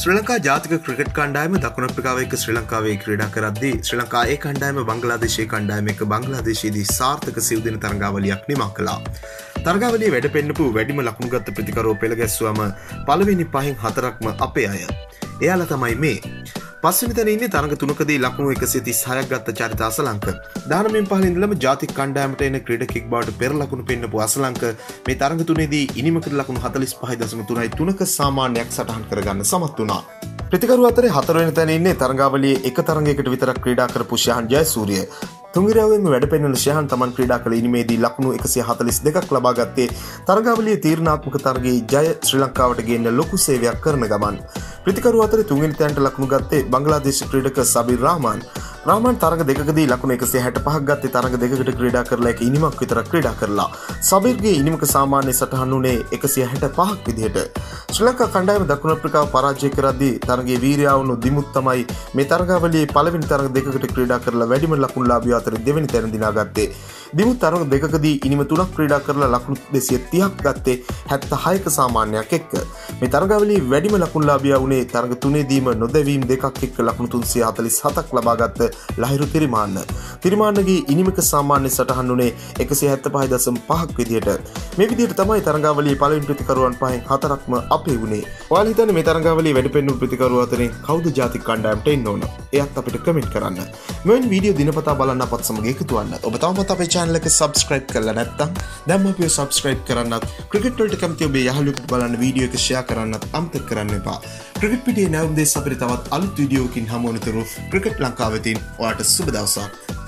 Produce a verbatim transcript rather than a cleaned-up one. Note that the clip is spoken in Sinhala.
ශ්‍රී ලංකා ජාතික ක්‍රිකට් කණ්ඩායම දකුණු අප්‍රිකාව එක්ක ශ්‍රී ලංකාවේ ක්‍රීඩා කරද්දී ශ්‍රී ලංකා ඒ කණ්ඩායම බංග්ලාදේශයේ කණ්ඩායම එක්ක බංග්ලාදේශයේදී සාර්ථක සිව් දින තරඟාවලියක් නිමා කළා. තරඟාවලියේ වැඩ පෙන්නපු වැඩිම ලකුණු ගත්ත ප්‍රතිකරුවෝ පෙළ ගැස්සුවම පළවෙනි පහෙන් හතරක්ම අපේ අය. එයාලා තමයි මේ. පස්වෙනි තැන ඉන්නේ තරඟ තුනකදී ලකුණු එකසිය තිස් හයක් ගත්ත චරිත අසලංක. දහනවයෙන් පහළ ඉඳලම ජාතික කණ්ඩායමට එන ක්‍රීඩකෙක් බවට පෙර ලකුණු පෙන්නපු අසලංක මේ තරඟ තුනේදී ඉනිමකට ලකුණු හතළිස් පහ දශම තුනයි තුනක සාමාන්‍යයක් සටහන් කරගන්න සමත් වුණා. ප්‍රතිකරුව අතරේ හතරවෙනි තැන ඉන්නේ තරඟාවලියේ එක තරඟයකට විතරක් ක්‍රීඩා කරපු ශයහන් ජයසූරිය. තුන්ගිරාවෙන්ම වැඩ පෙන්වන ශයහන් තමන් ක්‍රීඩා කළ ඉනිමේදී ලකුණු එකසිය හතළිස් දෙකක් ලබා ගත්තේ තරඟාවලියේ තීරණාත්මක තරගයේ ජය ශ්‍රී ලංකාවට ගේන්න ලොකු සේවයක් කරන ගමන්. ප්‍රතිකරුව අතරේ තුන්වෙනි තැනට ලකුණු ගත්තේ බංග්ලාදේශ ක්‍රීඩක සබීර් රහමාන්. රහමාන් තරඟ දෙකකදී ලකුණු එකසිය හැට පහක් ගත්තේ තරඟ දෙකකට ක්‍රීඩා කරලා එක ඉනිමක් විතරක් ක්‍රීඩා කරලා. සබීර්ගේ ඉනිමක සාමාන්‍ය සටහන් උනේ එකසිය හැට පහක් විදිහට. ශ්‍රී ලංකා කණ්ඩායම දකුණු අප්‍රිකාව පරාජය කරද්දී තරගයේ වීරයා වුණු දිමුත් තමයි මේ තරඟාවලියේ පළවෙනි තරඟ දෙකකට ක්‍රීඩා කරලා වැඩිම ලකුණු ලාභියා අතර දෙවෙනි තැන දිනා ගත්තේ. දිමුත් තරඟ දෙකකදී ඉනිම තුනක් ක්‍රීඩා කරලා ලකුණු දෙසිය තිහක් ගත්තේ හැත්තෑහක සාමාන්‍යයක් එක්ක. මේ තරඟාවලියේ වැඩිම ලකුණු ලාභියා වුණේ තරඟ තුනේදීම නොදැවීම් දෙකක් එක්ක ලකුණු තුන්සිය හතළිස් හතක් ලබා ගත්ත ලහිරු තිරිමාන්න. තිරිමාන්නගේ ඉනිමක සාමාන්‍ය සටහන් උනේ එකසිය හැත්තෑ පහ දශම පහක් විදියට. මේ විදියට තමයි තරඟාවලියේ පළවෙනි ප්‍රතිකරුවන් පහෙන් හතරක්ම අපේ වුණේ. ඔයාලා හිතන්නේ මේ තරඟාවලියේ වැඩ පෙන්වූ ප්‍රතිකරුවෝ අතරින් කවුද ජාතික කණ්ඩායමට එන්න ඕන? එයත් අපිට කමෙන්ට් කරන්න. මෙවැනි වීඩියෝ දිනපතා බලන්න අපත් සමග එකතු වෙන්න. ඔබ තවමත් අපේ channel එක subscribe කරලා නැත්නම් දැන්ම අපිව subscribe කරන්නත් ක්‍රිකට් වලට කැමති ඔබේ යහළුවෙකුට බලන්න වීඩියෝ එක share කරන්නත් අමතක කරන්න එපා. ක්‍රිකට් පිටියේ නැවුම් දේශ අපිට තවත් අලුත් වීඩියෝකින් හමු වෙනතුරු ක්‍රිකට් ලංකාවෙන් ඔයාලට සුබ දවසක්.